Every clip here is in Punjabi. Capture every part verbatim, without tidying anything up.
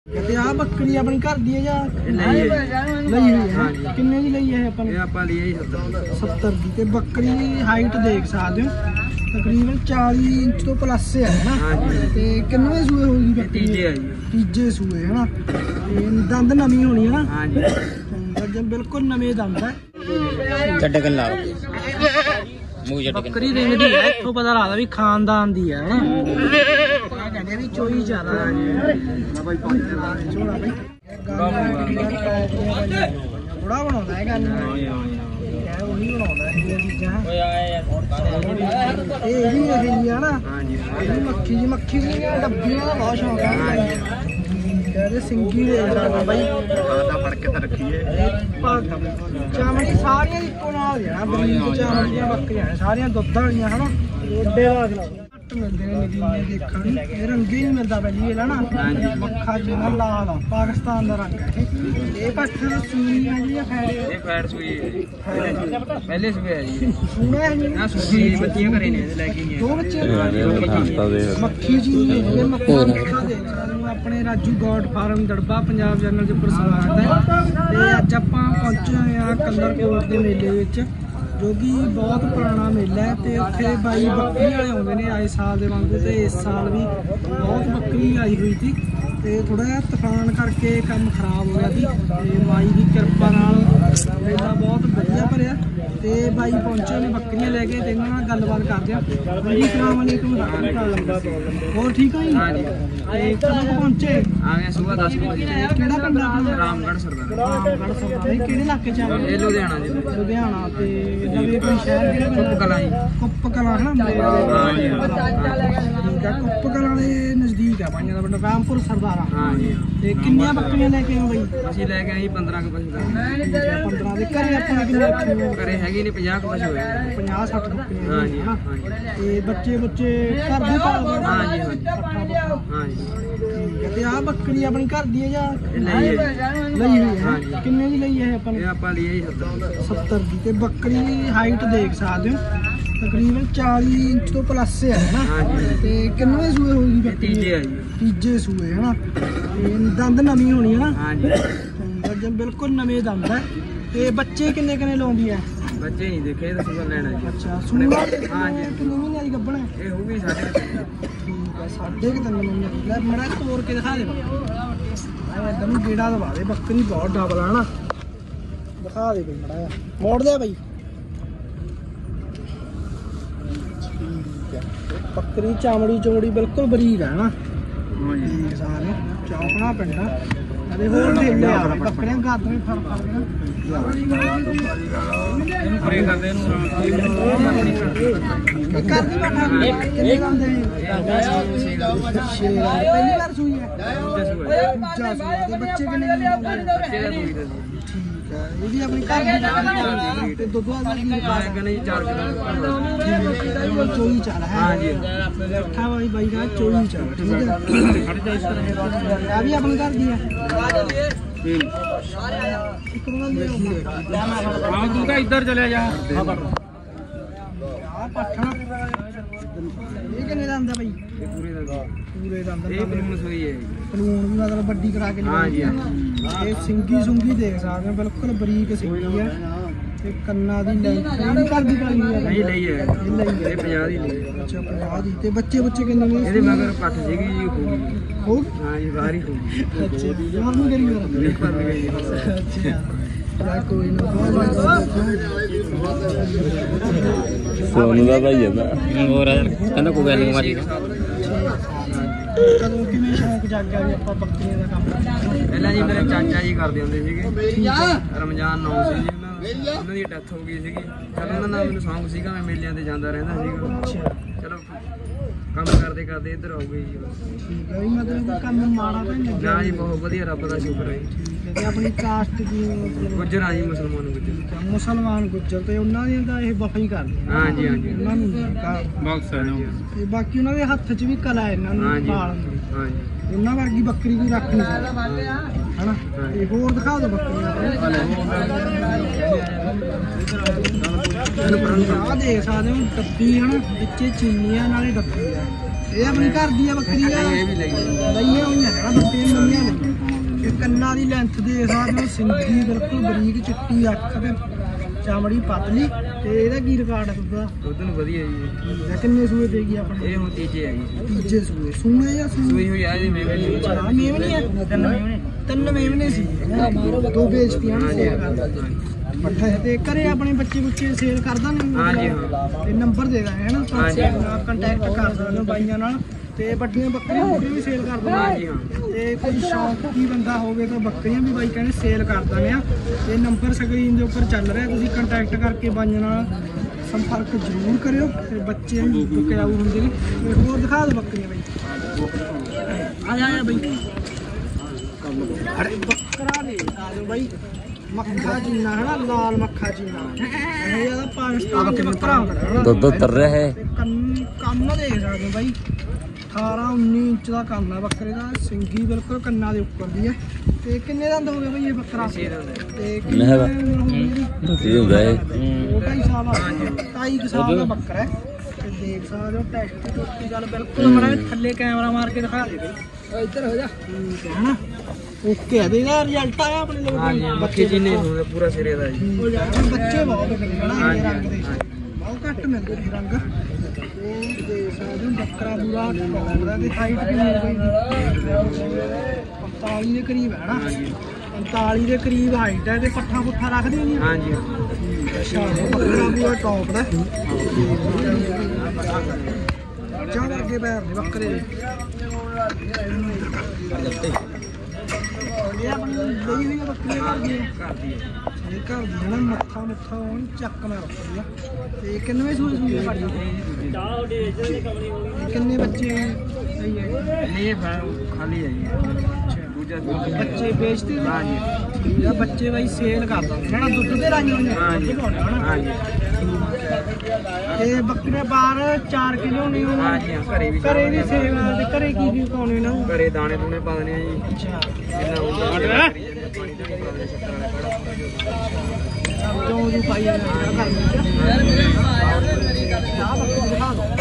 कहते आ बकरी अपनी घर दी है या लई हुई है? किन्ने दी लई है अपन? ਆਪਾਂ ਲਈ ਹੈ सत्तर दी। ते बकरी दी हाइट देख सकते हो तकरीबन चालीस इंच तो प्लस है ना। ते किन्ने सूए होगी बकरी? तीजे है जी। तीजे सूए है ना। ते दंद नवी होनी है ना? हां जी जब बिल्कुल नवे दंद है। चड्डे कन ला मूंह चड्डे बकरी देखदी है इथों पता लगदा भी खानदान दी है ना। कहते भी चोई ज्यादा है ना भाई। छोड़ा भाई थोड़ा बनाਉਂਦਾ है गल है वही बनाਉਂਦਾ है चीज़ां। ਇਹ ਵੀ ਇਹੀ ਆ ਨਾ। ਇਹ ਮੱਖੀ ਜੀ ਮੱਖੀ ਦੀਆਂ ਡੱਬੀਆਂ ਦਾ ਬਹੁਤ ਸ਼ੌਕ ਹੈ। ਕਹਿੰਦੇ ਸਿੰਗੀ ਦੇ ਜਾਣਾ ਬਾਈ ਦਾ ਫੜ ਕੇ ਤਾਂ ਰੱਖੀਏ। ਚਾਮੜੀ ਸਾਰੀਆਂ ਇੱਕੋ ਨਾਲ ਜਾਣਾ ਬਰੀਕ ਚਾਮੜੀ ਦੀਆਂ ਬੱਕਰੀਆਂ ਸਾਰੀਆਂ ਦੁੱਧ ਵਾਲੀਆਂ ਹਨਾ। ਓਡੇ ਵਾਜ ਲਾ ਘੱਟ ਮਿਲਦੇ ਨੇ ਨਗੀਨੇ ਦੇਖਣ ਨੂੰ। ਇਹ ਰੰਗੇ ਹੀ ਮਿਲਦਾ ਪਹਿਲੀ ਇਹ ਨਾ ਮੱਖਾ ਜਿਹਾ ਲਾਲ ਆ ਪਾਕਿਸਤਾਨ ਦਾ ਰੰਗ ਹੈ। ਇਹ ਪੱਠ ਸੂਈ ਹੈ ਜੀ ਫੈੜ ਇਹ ਫੈੜ ਸੂਈ ਪਹਿਲੇ ਸੂਏ ਹੈ ਜੀ। ਸੂਣਾ ਹੈ ਜੀ ਨਾ ਸੂਈ ਬੱਚੀਆਂ ਘਰੇ ਨੇ ਲੈ ਕੇ ਦੋ ਬੱਚੇ ਮੱਖੀ ਜੀ ਇਹ ਮੱਖਾ ਮੱਖਾ ਦੇ ਆਪਣੇ ਰਾਜੂ ਗੋਡ ਫਾਰਮ ਦੜਬਾ ਪੰਜਾਬ ਚੈਨਲ ਦੇ ਉੱਪਰ ਸਵਾਗਤ ਹੈ। ਤੇ ਅੱਜ ਆਪਾਂ ਪਹੁੰਚੇ ਹੋਏ ਆ ਕਲਰ ਕੋਟ ਦੇ ਮੇਲੇ ਵਿੱਚ ਜੋ ਕਿ ਬਹੁਤ ਪੁਰਾਣਾ ਮੇਲਾ ਹੈ। ਤੇ ਉੱਥੇ ਬਾਈ ਬੱਕਰੀ ਵਾਲੇ ਆਉਂਦੇ ਨੇ ਆਏ ਸਾਲ ਦੇ ਵਾਂਗੂ। ਤੇ ਇਸ ਸਾਲ ਵੀ ਬਹੁਤ ਬੱਕਰੀ ਆਈ ਹੋਈ ਸੀ ਤੇ ਥੋੜਾ ਜਿਹਾ ਤੂਫਾਨ ਕਰਕੇ ਕੰਮ ਖਰਾਬ ਹੋ ਗਿਆ ਸੀ। ਤੇ ਬਾਈ ਦੀ ਕਿਰਪਾ ਨਾਲ ਮੇਲਾ ਬਹੁਤ ਵਧੀਆ ਭਰਿਆ। ਤੇ ਬਾਈ ਪਹੁੰਚੇ ਨੇ ਬੱਕਰੀਆਂ ਲੈ ਕੇ ਤੇ ਇਹਨਾਂ ਨਾਲ ਗੱਲਬਾਤ ਕਰਦੇ ਆ। ਬਾਈ ਸਲਾਮ ਅਲੈਕੁਮ। ਹੋਰ ਠੀਕ ਹੋ ਜੀ? ਹਾਂ ਜੀ। ਤੇ ਕਦੋਂ ਪਹੁੰਚੇ? ਆ ਗਏ ਸਵੇਰ ਦਸ ਵਜੇ। ਕਿਹੜਾ ਪਿੰਡ ਆਪਣਾ? ਰਾਮਗੜ੍ਹ ਸਰਦਾਰ। ਰਾਮਗੜ੍ਹ ਸਰਦਾਰ। ਕਿਹੜੇ ਇਲਾਕੇ ਚ ਆ? ਇਹ ਲੁਧਿਆਣਾ ਜੀ। ਲੁਧਿਆਣਾ। ਤੇ ਨਵੇਂ ਕੋਈ ਸ਼ਹਿਰ ਕਿਹੜਾ? ਕੁੱਪ ਕਲਾਂ ਜੀ। ਕੁੱਪ ਕਲਾਂ ਹੈ ਨਾ। ਹਾਂ ਜੀ ਠੀਕ ਆ। ਕੁੱਪ ਕਲਾਂ ਦੇ ਨਜ਼ਦੀਕ ਆ ਬਾਈਆਂ ਦਾ ਪਿੰਡ ਰਾਮਪੁਰ ਸਰਦਾਰਾ। ਹਾਂ ਜੀ। ਤੇ ਕਿੰਨੀਆਂ ਬੱਕਰੀਆਂ ਲੈ ਕੇ ਆਏ ਬਾਈ? ਅਸੀਂ ਲੈ ਕੇ ਆਏ ਪੰਦਰਾਂ ਕੁ ਪਸ਼ੂ ਪੰਦਰਾਂ ਦੇ ਘਰੇ ਆਪਣੇ ਕਿੰਨੇ ਰੱਖੇ ਹੋਏ? ਘਰੇ ਹੈਗੇ ਨੇ ਪੰਜਾਹ ਕੁ ਪਸ਼ੂ ਹੋਏ। ਪੰਜਾਹ ਸੱਠ ਬੱਕਰੀਆਂ। ਹਾਂ ਜੀ ਹਾਂ ਜੀ। ਤੇ ਬੱਚੇ ਬੱਚੇ ਘਰ ਦੇ ਪਾਲਦੇ? ਹਾਂ ਜੀ ਹਾਂ ਜੀ ਹਾਂ ਜੀ। ਤੇ ਆ ਬੱਕਰੀ ਆਪਣੀ ਘਰ ਦੀ ਹੈ ਜਾਂ ਲਈ ਹੈ ਲਈ ਹੋਈ ਹੈ? ਕਿੰਨੇ ਦੀ ਲਈ ਹੈ ਆਪਾਂ? ਇਹ ਆਪਾਂ ਲਈ ਹੈ ਸੱਤਰ ਦੀ। ਤੇ ਬੱਕਰੀ ਦੀ ਹਾਈਟ ਦੇਖ ਸਕਦੇ ਹੋ ਤਕਰੀਬਨ ਚਾਲੀਸ ਇੰਚ ਤੋਂ ਪਲੱਸ ਹੈ ਨਾ। ਤੇ ਕਿੰਨੇ ਸੂਏ ਹੋਗੀ ਬੱਕਰੀ? ਤੀਜੇ ਹੈ ਜੀ। ਤੀਜੇ ਸੂਏ ਹੈ ਨਾ। ਤੇ ਦੰਦ ਨਵੀਂ ਹੋਣੀ ਹੈ ਨਾ? ਹਾਂ ਜੀ ਜਦ ਬਿਲਕੁਲ ਨਵੇਂ ਦੰਦ ਹੈ। ਤੇ ਬੱਚੇ ਕਿੰਨੇ ਕਿੰਨੇ ਲਾਉਂਦੀ ਹੈ? ਬੱਚੇ ਨਹੀਂ ਦੇਖੇ ਤਾਂ ਸੁਪਰ ਲੈਣਾ ਜੀ। ਅੱਛਾ ਸੂਆ ਹਾਂ ਜੀ। ਕਿੰਨੇ ਮਹੀਨਿਆਂ ਦੀ ਗੱਭਣ ਹੈ? ਇਹ ਹੋਊਗੀ ਸਾਡੇ ਠੀਕ ਹੈ ਸਾਢੇ ਕੁ ਤਿੰਨ ਮਹੀਨੇ ਦੀ। ਲੈ ਮੜਾ ਤੋੜ ਕੇ ਦਿਖਾ ਦੇ ਇੱਧਰ ਨੂੰ ਗੇੜਾ ਦਵਾ ਦੇ। ਬੱਕਰੀ ਬਹੁਤ ਡਬਲ ਹੈ ਨਾ। ਦਿਖਾ ਦੇ ਬਈ ਮੜਾ ਜਿਹਾ ਮੋੜ ਦੇ ਬਈ। ਠੀਕ ਹੈ ਬੱਕਰੀ ਚਾਮੜੀ ਚੋੜੀ ਬਿਲਕੁਲ ਬਰੀਕ ਹੈ ਨਾ। ਹਾਂ ਜੀ। ਸਾਰੇ ਚੌਕਣਾ ਪਿੰਡਾ ਅਰੇ ਹੋਰ ਢੇਲੇ ਆ ਬੱਕਰੀਆਂ ਗਾਦ ਵੀ ਫੜ ਫੜ ਕੇ ਨਾ ਇਹਨੂੰ ਪਰੇ ਕਰਦੇ ਇਹਨੂੰ ਕਰ ਦੀ ਬੈਠਾ ਕਿੰਨੇ ਲਾਉਂਦੇ ਪਹਿਲੀ ਵਾਰ ਸੂਈ ਹੈ? ਦੂਜਾ ਸੂਆ। ਤੇ ਬੱਚੇ ਕਿੰਨੇ ਲਾਉਂਦੇ? ਠੀਕ ਹੈ ਇਹ ਵੀ ਆਪਣੀ ਘਰ ਦੀ ਤੇ ਦੁੱਧ ਵਾਲੀ ਕਹਿੰਦੇ ਚਾਰ ਕਿਲੋ ਚੋਈ ਚਾਲ ਹੈ। ਹਾਂ ਜੀ। ਅੱਠਾ ਵਾਲੀ ਬਾਈ ਦਾ ਚੋਈ ਚਾਲ ਠੀਕ ਹੈ। ਆ ਵੀ ਆਪਣੀ ਘਰ ਦੀ ਹੈ। ਇੱਕ ਮਿੰਟ ਲੈ ਹਾਂ ਤੂੰ ਤਾਂ ਇੱਧਰ ਚਲਿਆ ਜਾ। ਆ ਪੱਠਾ ਇਹ ਕਿੰਨੇ ਦਾ ਆਂਦਾ ਬਾਈ? ਇਹ ਪੂਰੇ ਦਾ ਪੂਰੇ ਦਾ ਆਂਦਾ। ਇਹ ਪਲੂਣ ਸੋਈ ਹੈ। ਪਲੂਣ ਵੀ ਮਤਲਬ ਵੱਡੀ ਕਰਾ ਕੇ ਹਾਂ ਜੀ। ਇਹ ਸਿੰਗੀ ਸੁੰਗੀ ਦੇਖ ਸਕਦੇ ਹੋ ਬਿਲਕੁਲ ਬਰੀਕ ਸਿੰਗੀ ਹੈ। ਤੇ ਕੰਨਾਂ ਦੀ ਲੈਂਥ ਨਹੀਂ ਘਰ ਦੀ ਪਾਈ ਹੋਈ ਹੈ? ਨਹੀਂ ਲਈ ਹੈ। ਇਹ ਲਈ ਹੈ। ਇਹ ਪੰਜਾਹ ਦੀ ਲਈ ਹੈ। ਅੱਛਾ ਪੰਜਾਹ ਦੀ। ਤੇ ਬੱਚੇ ਬੱਚੇ ਕਿੰਨੇ ਨੇ ਇਹਦੇ ਮਗਰ ਪੱਠ ਸੀਗੀ ਜੀ ਹੋਊਗੀ। ਹੋ ਹਾਂ ਜੀ ਬਾਹਰ ਹੀ ਹੋਊਗੀ। ਅੱਛਾ ਜੀ ਯਾਰ ਨੂੰ ਕਰੀ ਇਹ ਕਰ ਭਰ ਗਈ। ਅੱਛਾ ਕੋਈ ਨਾ ਸੋਨੂ ਦਾ ਭਾਈ ਹੈ ਹੋਰ ਕਹਿੰਦਾ ਕੋਈ ਗੱਲ ਨਹੀਂ ਮਾਰੀ। ਕਦੋਂ ਕਿਵੇਂ ਸ਼ੌਂਕ ਜਾਗਿਆ ਵੀ ਆਪਾਂ ਬੱਕਰੀਆਂ ਦਾ ਕੰਮ ਕਰਾਂਗੇ? ਪਹਿਲਾਂ ਜੀ ਮੇਰੇ ਚਾਚਾ ਜੀ ਕਰਦੇ ਹੁੰਦੇ ਸੀਗੇ। ਰਮਜ਼ਾਨ ਨੌ ਸੀ ਜੀ ਉਹਨਾਂ ਉਹਨਾਂ ਦੀ ਡੈਥ ਹੋ ਗਈ ਸੀਗੀ। ਚਲੋ ਉਹਨਾਂ ਨਾਲ ਮੈਨੂੰ ਸ਼ੌਂਕ ਸੀਗਾ ਮੈਂ ਮੇਲਿਆਂ ਤੇ ਜਾਂਦਾ ਰਹਿੰਦਾ ਸੀਗਾ। ਅੱਛਾ ਚਲੋ ਕੰਮ ਕਰਦੇ ਕਰਦੇ ਇੱਧਰ ਆਉਗੇ ਜੀ। ਠੀਕ ਹੈ ਵੀ ਮਤਲਬ ਕਿ ਕੰਮ ਮਾੜਾ ਤਾਂ ਨਹੀਂ ਲੱਗਿਆ? ਨਾ ਜੀ ਬਹੁਤ ਵਧੀਆ ਰੱਬ ਦਾ ਸ਼ੁਕਰ ਹੈ ਜੀ। ਠੀਕ ਹੈ। ਤੇ ਆਪਣੀ ਕਾਸਟ ਕੀ ਮਤਲਬ? ਗੁੱਜਰ ਆ ਜੀ ਮੁਸਲਮਾਨ ਗੁੱਜਰ। ਮੁਸਲਮਾਨ ਗੁੱਜਰ ਤੇ ਉਹਨਾਂ ਦੀਆਂ ਤਾਂ ਇਹ ਵਫਾ ਹੀ ਕਰਦੇ ਹਾਂ ਜੀ ਹਾਂ ਜੀ। ਉਹਨਾਂ ਨੂੰ ਬਖਸ਼ ਹੈ ਤੇ ਬਾਕੀ ਉਹਨਾਂ ਦੇ ਹੱਥ 'ਚ ਵੀ ਕਲਾ ਹੈ ਇਹਨਾਂ ਹਾਂ ਨੂੰ ਜੀ ਪਾਲਣ ਦੀ। ਹਾਂ ਜੀ। ਉਹਨਾਂ ਵਰਗੀ ਬੱਕਰੀ ਕੋਈ ਰੱਖ ਨਹੀਂ ਸਕਦਾ ਹਨਾ। ਤੇ ਹੋਰ ਦਿਖਾ ਦਿਓ ਬੱਕਰੀਆਂ। ਆਹ ਦੇਖ ਸਕਦੇ ਹੋ ਡੱਬੀ ਹਨਾ ਵਿੱਚੇ ਚੀਨੀਆਂ ਨਾਲੇ ਡੱਬੀ ਆ। ਇਹ ਆਪਣੀ ਘਰ ਦੀ ਆ ਬੱਕਰੀ ਆ ਇਹ ਵੀ ਲਈ ਲਈਆਂ ਹੋਈਆਂ ਹੈ ਨਾ ਬੱਕਰੀਆਂ ਲਈਆਂ ਨੇ। ਇਹ ਕੰਨਾਂ ਦੀ ਲੈਂਥ ਦੇ ਹਿਸਾਬ ਨਾਲ ਸਿੰਗੀ ਬਿਲਕੁਲ ਬਰੀਕ ਚਿੱਟੀ ਅੱਖ ਤੇ ਚਮੜੀ ਪਤਲੀ। ਤੇ ਇਹਦਾ ਕੀ ਰਿਕਾਰਡ ਹੈ ਤੁਹਾਡਾ? ਦੁੱਧ ਨੂੰ ਵਧੀਆ ਜੀ। ਕਿੰਨੇ ਸੂਏ ਦੇਗੀ ਆਪਣੇ? ਇਹ ਹੁਣ ਤੀਜੇ ਆ ਜੀ। ਤੀਜੇ ਸੂਏ ਸੂਏ ਜਾਂ ਸੂਈ ਹੋਈ ਆ ਜੀ ਮੇਵੇ ਦੀ। ਹਾਂ ਮੇਵਨੀ ਆ ਤਿੰਨ ਮੇਵਨੇ ਤਿੰਨ ਮੇਵਨੇ ਸੀ ਦੋ ਵੇਚਤੀਆਂ ਨੇ ਸੇਲ ਕਰਦਾ ਪੱਠਾ ਹੈ। ਤੇ ਘਰੇ ਆਪਣੇ ਬੱਚੇ ਬੁੱਚੇ ਸੇਲ ਕਰਦਾ ਨੇ? ਹਾਂਜੀ ਹਾਂ। ਤੇ ਨੰਬਰ ਦੇ ਦਾਂਗੇ ਹੈ ਨਾ, ਕੰਟੈਕਟ ਕਰ ਸਕਦੇ ਹੋ ਬਾਈਆਂ ਨਾਲ। ਤੇ ਵੱਡੀਆਂ ਬੱਕਰੀਆਂ ਬੱਕਰੀਆਂ ਵੀ ਸੇਲ ਕਰ ਦਿੰਦੇ ਹਾਂਜੀ ਹਾਂ। ਤੇ ਕੋਈ ਸ਼ੌਂਕੀ ਬੰਦਾ ਹੋਵੇ ਤਾਂ ਬੱਕਰੀਆਂ ਵੀ ਬਾਈ ਕਹਿੰਦੇ ਸੇਲ ਕਰ ਦਿੰਦੇ ਆ। ਤੇ ਨੰਬਰ ਸਕਰੀਨ ਦੇ ਉੱਪਰ ਚੱਲ ਰਿਹਾ, ਤੁਸੀਂ ਕੰਟੈਕਟ ਕਰਕੇ ਬਾਈਆਂ ਨਾਲ ਸੰਪਰਕ ਜ਼ਰੂਰ ਕਰਿਓ। ਤੇ ਬੱਚੇ ਵੀ ਵਿਕਾਊ ਹੁੰਦੇ ਨੇ। ਤੇ ਹੋਰ ਦਿਖਾ ਦਿਓ ਬੱਕਰੀਆਂ ਬਾਈ। ਆ ਜਾ ਆ ਜਾ ਬਾਈ। ਅਰੇ ਬੱਕਰਾ ਦੇ ਆ ਜਾਓ ਬਾਈ। ਮੱਖਾ ਜੀਨਾ ਹੈ ਨਾ, ਲਾਲ ਮੱਖਾ ਜੀਨਾ। ਇਹ ਜਿਆਦਾ ਪਾਕਿਸਤਾਨ ਦੇ ਬੱਕਰਾ ਹੁੰਦਾ ਹੈ ਨਾ। ਦੁੱਧ ਉਤਰ ਰਿਹਾ ਹੈ। ਤੇ ਕੰਨ ਕੰਨ ਦੇਖ ਸਕਦੇ ਹੋ ਬਾਈ। ਅਠਾਰਾਂ ਉੱਨੀ ਇੰਚ ਦਾ ਕੰਨ ਆ ਬੱਕਰੇ ਦਾ। ਸਿੰਗੀ ਬਿਲਕੁਲ ਕੰਨਾਂ ਦੇ ਉੱਪਰ ਦੀ ਹੈ। ਤੇ ਕਿੰਨੇ ਦੰਦ ਹੋ ਗਏ ਬਾਈ ਇਹ ਬੱਕਰਾ? ਤੇ ਕਿੰਨੇ ਨਹੀਂ ਉਮਰ ਹੋ ਗਈ ਇਹਦੀ? ਦੱਸੀ ਹੁੰਦਾ ਹੈ। ਦੋ ਢਾਈ ਸਾਲ ਆ। ਢਾਈ ਕੁ ਸਾਲ ਦਾ ਬੱਕਰਾ ਹੈ। ਤੇ ਦੇਖ ਸਕਦੇ ਹੋ ਟੈਸਟ ਟੁੱਟੀ ਗੱਲ ਬਿਲਕੁਲ ਮੜਾ ਥੱਲੇ ਕੈਮਰਾ ਮਾਰ ਕੇ ਦਿਖਾ ਦੇ ਬਾਈ। ਇੱਧਰ ਹੋ ਜਾ। ਠੀਕ ਹੈ ਨਾ, ਓਕੇ ਆ। ਇਹਦਾ ਰਿਜ਼ਲਟ ਆਇਆ ਆਪਣੇ ਲੋਕ? ਹਾਂਜੀ ਬੱਚੇ ਜਿੰਨੇ ਹੋਣਗੇ ਪੂਰਾ ਸਿਰੇ ਦਾ ਜੀ। ਬੱਚੇ ਬਹੁਤ ਮਿਲਦੇ ਹਨਾ ਇਹ ਰੰਗ ਦੇ, ਬਹੁਤ ਘੱਟ ਮਿਲਦੇ ਨੇ ਰੰਗ। ਇਹ ਦੇਖ ਸਕਦੇ ਹੋ ਬੱਕਰਾ ਪੂਰਾ ਕੌੜਾ ਤੇ ਹਾਈਟ ਕਿੰਨੀ ਹੋ ਗਈ? ਪੰਤਾਲੀ ਦੇ ਕਰੀਬ ਹੈ ਨਾ। ਪੰਤਾਲੀ ਦੇ ਕਰੀਬ ਹਾਈਟ ਹੈ। ਤੇ ਪੱਠਾ ਪੁੱਠਾ ਰੱਖਦੇ ਨਹੀਂ? ਹਾਂਜੀ ਅੱਛਾ ਬੱਕਰਾ ਪੂਰਾ ਟੌਪ ਦਾ। ਚਾਹ ਵਰਗੇ ਪੈਰ ਨੇ ਬੱਕਰੇ ਦੇ। ਇਹ ਆਪਣੀ ਲਈ ਹੋਈ ਬੱਕਰੀ ਘਰ ਦੀ ਘਰ ਦੀ ਇਹ ਘਰ ਦੀ ਨਾ। ਮੱਥਾ ਮੁੱਥਾ ਹੁਣ ਚੱਕ ਨਾ ਰੱਖਦੀ ਆ। ਤੇ ਕਿੰਨੇ ਸੂਏ ਸੂਏ ਸਾਡੀ? ਕਿੰਨੇ ਬੱਚੇ ਸਹੀ ਹੈ? ਇਹ ਖਾਲੀ ਹੈ ਜੀ। ਦੂਜਾ ਬੱਚੇ ਵੇਚਦੇ ਨੇ? ਹਾਂਜੀ ਠੀਕ ਆ। ਬੱਚੇ ਬਾਈ ਸੇਲ ਕਰ ਦਿੰਦੇ ਨਾ, ਦੁੱਧ ਦੇ ਰਾਈਆਂ ਹੋਈਆਂ। ਹਾਂਜੀ ਹਾਂਜੀ। ਤੇ ਬੱਕਰੇ ਬਾਹਰ ਚਾਰ ਕਿਲੋ ਨਹੀਂ ਹੋਣਾ? ਹਾਂਜੀ ਘਰੇ ਵੀ ਘਰੇ ਵੀ ਸੇਲ ਆ। ਤੇ ਘਰੇ ਕੀ ਕੀ ਪਾਉਣੇ ਨਾ? ਘਰੇ ਦਾਣੇ ਦੂਣੇ ਪਾ ਦਨੇ ਆ ਜੀ। ਅੱਛਾ ਜਿੰਨਾ ਹੁੰਦਾ ਪਾਣੀ ਦਾ ਪਾ ਦੇ ਛੱਟਾਂ ਵਾਲੇ ਜੋ ਜੋ ਪਾਈ ਜਾਂਦਾ ਘਰ ਵਿੱਚ। ਆ ਬੱਕਰੀ ਦਿਖਾ ਦੋ।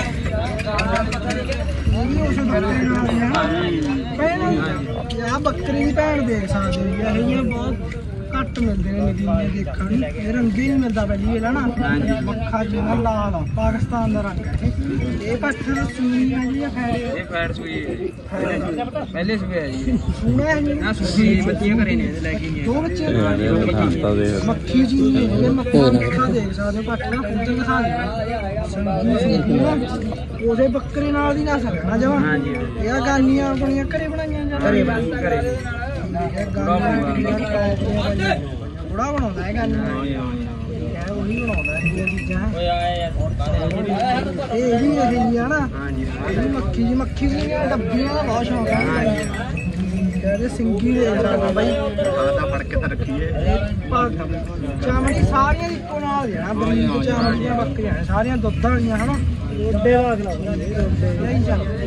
ਇਹ ਵੀ ਉਸ ਬੱਕਰੇ ਨਾਲ ਹੀ ਹੈ ਭੈਣ। ਆ ਬੱਕਰੀ ਦੀ ਭੈਣ ਦੇਖ ਸਕਦੇ ਹੋ। ਇਹ ਜਿਹੀਆਂ ਬਹੁਤ ਘੱਟ ਮਿਲਦੇ ਨੇ ਨਗੀਨੇ ਦੇਖਣ ਨੂੰ। ਇਹ ਰੰਗੇ ਨਹੀਂ ਮਿਲਦਾ ਪਹਿਲੀ ਇਹ ਨਾ। ਮੱਖਾ ਜਿਹੜਾ ਲਾਲ ਆ ਪਾਕਿਸਤਾਨ ਦਾ ਰੰਗ ਹੈ। ਇਹ ਪੱਠਾ ਸੂਈ ਹੈ ਜੀ? ਫੈੜੇ ਇਹ ਫੈਟ ਸੂਈ ਪਹਿਲੇ ਸੂਏ ਹੈ ਜੀ। ਸੂਣਾ ਹੈ ਜੀ ਨਾ ਸੂਈ ਬੱਚੀਆਂ ਘਰੇ ਨੇ ਲੈ ਕੇ ਨਹੀਂ। ਦੋ ਬੱਚੇ ਖਾਂਦਾ ਦੇ ਮੱਖੀ ਜੀ ਨਹੀਂ ਹੈਗੇ। ਮੱਖਾ ਮੱਖਾ ਦੇਖ ਸਕਦੇ ਹੋ। ਪੱਠ ਨਾ ਖੁੱਦ ਦਿਖਾ ਦੇ ਉਹਦੇ ਬੱਕਰੇ ਨਾਲ ਦੀ ਨਾ ਸਕਣਾ ਜਮਾ। ਹਾਂਜੀ ਇਹ ਗਾਨੀਆਂ ਆਪਣੀਆਂ ਘਰੇ ਬਣਾਈਆਂ ਜਾਂ ਘਰੇ ਘਰੇ ਬੜਾ ਬਣਾਉਂਦਾ ਹੈ ਗਾਨੀਆਂ। ਉਹੀ ਬਣਾਉਂਦਾ ਇਹ ਚੀਜ਼ਾਂ। ਇਹ ਵੀ ਇਹ ਆ ਨਾ। ਹਾਂਜੀ ਇਹ ਮੱਖੀ ਜੀ ਮੱਖੀ ਦੀਆਂ ਡੱਬੀਆਂ ਦਾ ਬਹੁਤ ਸ਼ੌਕ ਹੈ। ਕਹਿੰਦੇ ਸਿੰਗੀ ਦੇ ਰੰਗ ਬਾਈ ਆਦਾ ਫੜ ਕੇ ਤਾਂ ਰੱਖੀਏ। ਚਾਮੜੀ ਸਾਰੀਆਂ ਇੱਕੋ ਨਾਲ ਹੈ ਨਾ। ਬਰੀਕ ਚਾਮੜੀ ਦੀਆਂ ਬੱਕਰੀਆਂ ਨੇ ਸਾਰੀਆਂ ਦੁੱਧ ਵਾਲੀਆਂ ਹਨਾ। ਰੋਡੇ ਵਾਗ ਲਾਉਂਦੇ ਨਹੀਂ ਚੱਲਦੇ।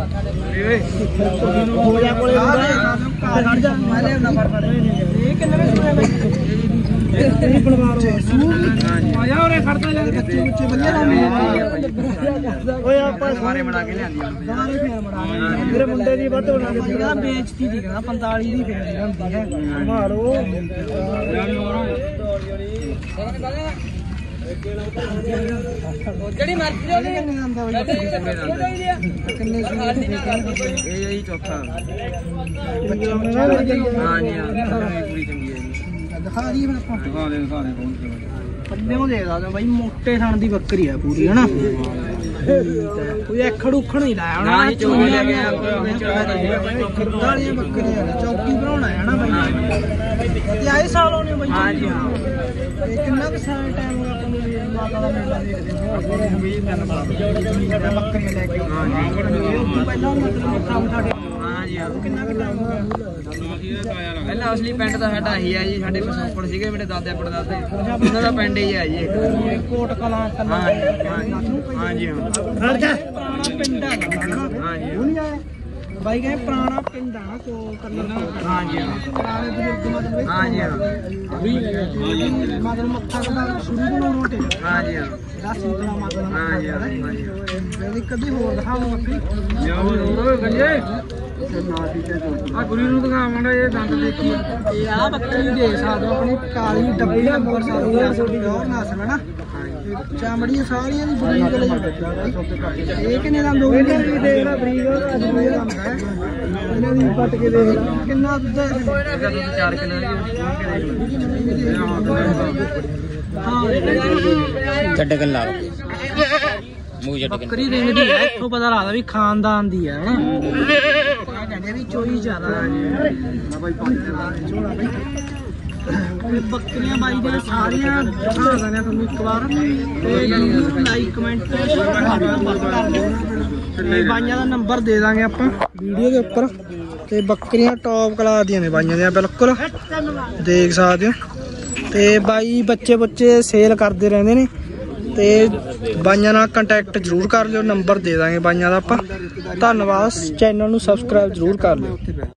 ਹੋ ਜਾ ਕੋਲੇ ਖੜ ਜਾ ਮੈਂ ਲਿਆਉਣਾ ਫੜ ਫੜ। ਇਹ ਕਿੰਨੇ ਵਜੇ ਸੂਏ ਬਾਈ? ਇਹ ਬਣਵਾਰੋ ਆਇਆ ਉਹਨੇ ਖੜਦਾ ਲੈ ਬੱਚੇ ਬੱਚੇ ਵਧੀਆ ਰਹਿੰਦੇ। ਓਏ ਆਪਾਂ ਸਾਰੇ ਬਣਾ ਕੇ ਲਿਆਂਦੀ ਸਾਰੇ ਫੇਰ ਬਣਾ ਕੇ ਮੇਰੇ ਮੁੰਡੇ ਦੀ ਵੱਧ ਬਣਾ ਕੇ ਕਹਿੰਦਾ ਵੇਚਤੀ ਦੀ ਕਹਿੰਦਾ ਪੰਤਾਲੀ ਦੀ ਫੇਰ ਹੁੰਦੀ ਹੈ। ਮਾਰੋ ਜਿਹੜੀ ਮਰਜ਼ੀ ਉਹਨੇ ਕਿੰਨੇ ਦੰਦ ਹੋਈ? ਕਿੰਨੇ ਸੂਏ? ਇਹ ਹੈ ਜੀ ਚੌਥਾ। ਬੱਚੇ ਹਾਂਜੀ ਹਾਂਜੀ ਹਾਂ ਪੂਰੀ ਚੰਗੀ ਹੈ ਜੀ। ਦਿਖਾ ਦਈਏ ਫਿਰ ਆਪਾਂ। ਦਿਖਾ ਦੇ ਦਿਖਾ ਦੇ ਬਹੁਤ ਪੱਲੇ ਉਹ ਦੇ ਦਾਂ ਬਾਈ ਮੋਟੇ ਥਣ ਦੀ ਬੱਕਰੀ ਹੈ ਪੂਰੀ ਹਨਾ। ਕੋਈ ਐਖੜ ਉਖੜ ਨਹੀਂ ਲਾਇਆ ਨਾ ਜੀ ਚੋਰੀ ਲੈ ਕੇ ਆਇਆ ਖਰਦਾਲੀਆਂ ਬੱਕਰੀਆਂ ਨੇ। ਚੌਕੀ ਬਣਾਉਣਾ ਹੈ ਨਾ ਬਾਈ। ਤੇ ਆਏ ਸਾਲ ਹੋਣੇ ਬਾਈ? ਹਾਂਜੀ ਹਾਂ। ਇਹ ਕਿੰਨਾ ਕੁ ਸਾਲ ਟਾਈਮ ਹੋਇਆ ਆਪਾਂ ਨੂੰ ਮਾਤਾ ਦਾ ਮੇਲਾ ਦੇਖਦੇ ਹੋ? ਵੀਹ ਤਿੰਨ ਸਾਲ ਬੱਕਰੀਆਂ ਲੈ ਕੇ ਆਉਂਦੇ ਪਹਿਲਾਂ ਮਤਲਬ ਕੰਮ ਸਾਡੇ। ਹਾਂਜੀ ਹਾਂ। ਕਿੰਨਾ ਕੁ ਟਾਈਮ ਹੋਇਆ? ਪਹਿਲਾਂ ਅਸਲੀ ਪਿੰਡ ਤਾਂ ਸਾਡਾ ਇਹੀ ਆ ਜੀ। ਸਾਡੇ ਪਸੌਪੜ ਸੀਗੇ ਮੇਰੇ ਦਾਦੇ ਪੜਦਾਦੇ। ਉਹਨਾਂ ਦਾ ਪਿੰਡ ਹੀ ਆ ਜੀ ਇੱਕ। ਕੋਟ ਕਲਾਂ ਕਲਾਂ ਹਾਂਜੀ ਹਾਂ। ਖੜ ਜਾ ਪਿੰਡ ਹੈ। ਹਾਂਜੀ ਉਹ ਨਹੀਂ ਆਇਆ ਬਾਈ ਕਹਿੰਦੇ ਪੁਰਾਣਾ ਪਿੰਡ ਆ ਨਾ ਕੋ ਕਰਨਾ। ਹਾਂਜੀ ਹਾਂ ਪੁਰਾਣੇ ਬਜ਼ੁਰਗ ਮਤਲਬ ਹਾਂਜੀ ਹਾਂ ਮਤਲਬ ਮੱਥਾ ਕਦਾ ਸ਼ੁਰੂ ਤੋਂ ਰੋਟੇ ਹਾਂਜੀ ਹਾਂ ਦਸ ਇੰਤਰਾ ਮਤਲਬ ਹਾਂਜੀ ਹਾਂ ਹਾਂਜੀ ਜਿਹੜੀ ਕਦੀ ਹੋਰ ਦਿਖਾਓ ਬੱਕਰੀ ਹੋਰ ਗੰਜੇ ਆ ਗੁਰੂ ਨੂੰ ਦਿਖਾਵਾਂਗਾ ਇਹ ਦੰਦ ਦੇਖੀ ਇਹ ਆ ਬੱਕਰੀ ਦੇਖ ਸਕਦੇ ਹੋ ਆਪਣੀ ਕਾਲੀ ਡੱਬੀ ਨੰਬਰ ਸਾਰੀ ਹੋਰ ਨਸਲ ਹੈ ਨਾ ਚਾਮੜੀਆਂ ਸਾਰੀਆਂ ਦੀ ਬਰੀਕ ਲਈ ਇਹ ਕਿੰਨੇ ਦਾ ਦੋ ਵੀ ਦੇਖਦਾ ਬਰੀਕ ਇਹਨਾਂ ਦੀ ਕੱਟ ਕੇ ਦੇਖ ਕਿੰਨਾ ਦੁੱਧ ਹੈ ਚਾਰ ਕਿਲੋ ਹਾਂ ਛੱਡ ਕੇ ਲਾ ਮੂੰਹ ਛੱਡ ਕੇ ਬੱਕਰੀ ਦੇਖਦੀ ਹੈ ਇੱਥੋਂ ਪਤਾ ਲੱਗਦਾ ਵੀ ਖਾਨਦਾਨ ਦੀ ਹੈ ਹਨਾ ਕਹਿੰਦੇ ਵੀ ਚੋਈ ਜ਼ਿਆਦਾ ਨਾ ਬਾਈ ਪੰਜ ਤੇ ਬੱਕਰੀਆਂ ਬਾਈ ਦੀਆਂ ਸਾਰੀਆਂ ਦਿਖਾ ਦਿੰਦੇ ਤੁਹਾਨੂੰ ਇੱਕ ਵਾਰ ਤੇ ਵੀਡੀਓ ਲਾਈਕ ਕਮੈਂਟ ਕਰ ਦਿਓ ਤੇ ਬਾਈਆਂ ਦਾ ਨੰਬਰ ਦੇ ਦਾਂਗੇ ਆਪਾਂ ਵੀਡੀਓ ਦੇ ਉੱਪਰ ਤੇ ਬੱਕਰੀਆਂ ਟੌਪ ਕਲਾਸ ਦੀਆਂ ਨੇ ਬਾਈਆਂ ਦੀਆਂ ਬਿਲਕੁਲ ਦੇਖ ਸਕਦੇ ਹੋ ਤੇ ਬਾਈ ਬੱਚੇ ਬੱਚੇ ਸੇਲ ਕਰਦੇ ਰਹਿੰਦੇ ਨੇ ਤੇ ਬਾਈਆਂ ਨਾਲ ਕੰਟੈਕਟ ਜ਼ਰੂਰ ਕਰ ਲਿਓ ਨੰਬਰ ਦੇ ਦਾਂਗੇ ਬਾਈਆਂ ਦਾ ਆਪਾਂ ਧੰਨਵਾਦ ਚੈਨਲ ਨੂੰ ਸਬਸਕ੍ਰਾਈਬ ਜ਼ਰੂਰ ਕਰ ਲਿਓ।